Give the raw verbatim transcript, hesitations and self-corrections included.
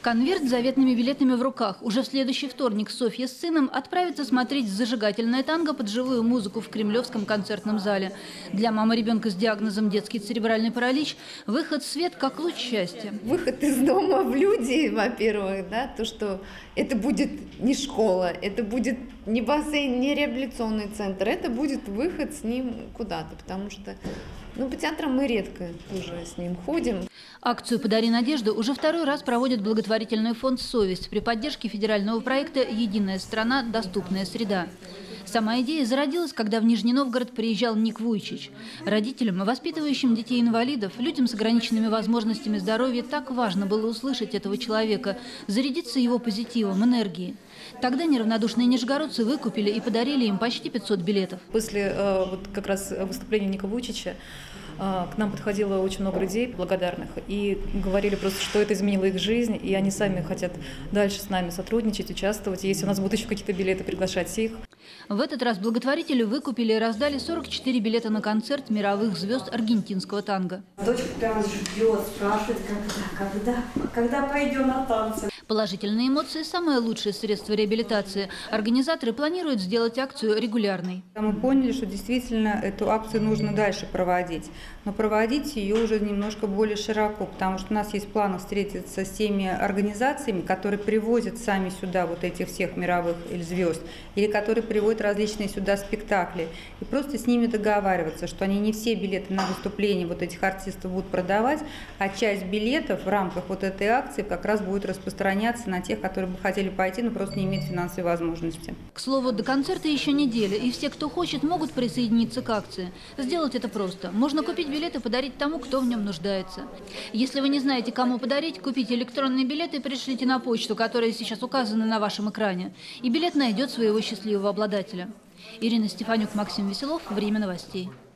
Конверт с заветными билетами в руках. Уже в следующий вторник Софья с сыном отправится смотреть зажигательное танго под живую музыку в Кремлевском концертном зале. Для мамы ребенка с диагнозом детский церебральный паралич выход в свет как луч счастья. Выход из дома в люди, во-первых, да, то, что это будет не школа, это будет не бассейн, не реабилитационный центр, это будет выход с ним куда-то, потому что ну, по театрам мы редко уже с ним ходим. Акцию «Подари надежду» уже второй раз проводит благотворительный фонд «Совесть» при поддержке федерального проекта «Единая страна. Доступная среда». Сама идея зародилась, когда в Нижний Новгород приезжал Ник Вуйчич. Родителям, воспитывающим детей-инвалидов, людям с ограниченными возможностями здоровья так важно было услышать этого человека, зарядиться его позитивом, энергией. Тогда неравнодушные нижегородцы выкупили и подарили им почти пятьсот билетов. После э, вот как раз выступления Ника Вуйчича э, к нам подходило очень много людей благодарных и говорили просто, что это изменило их жизнь, и они сами хотят дальше с нами сотрудничать, участвовать. Если у нас будут еще какие-то билеты, приглашать их. В этот раз благотворители выкупили и раздали сорок четыре билета на концерт мировых звезд аргентинского танго. Дочка прямо ждет, спрашивает, когда, когда, когда пойдем на танцы. Положительные эмоции – самое лучшее средство реабилитации. Организаторы планируют сделать акцию регулярной. Мы поняли, что действительно эту акцию нужно дальше проводить, но проводить ее уже немножко более широко, потому что у нас есть планы встретиться с теми организациями, которые привозят сами сюда вот этих всех мировых звезд, или которые приводят различные сюда спектакли, и просто с ними договариваться, что они не все билеты на выступление вот этих артистов будут продавать, а часть билетов в рамках вот этой акции как раз будет распространяться на тех, которые бы хотели пойти, но просто не имеют финансовой возможности. К слову, до концерта еще неделя, и все, кто хочет, могут присоединиться к акции. Сделать это просто. Можно купить билет и подарить тому, кто в нем нуждается. Если вы не знаете, кому подарить, купите электронные билеты и пришлите на почту, которая сейчас указана на вашем экране. И билет найдет своего счастливого обладателя. Ирина Стефанюк, Максим Веселов. Время новостей.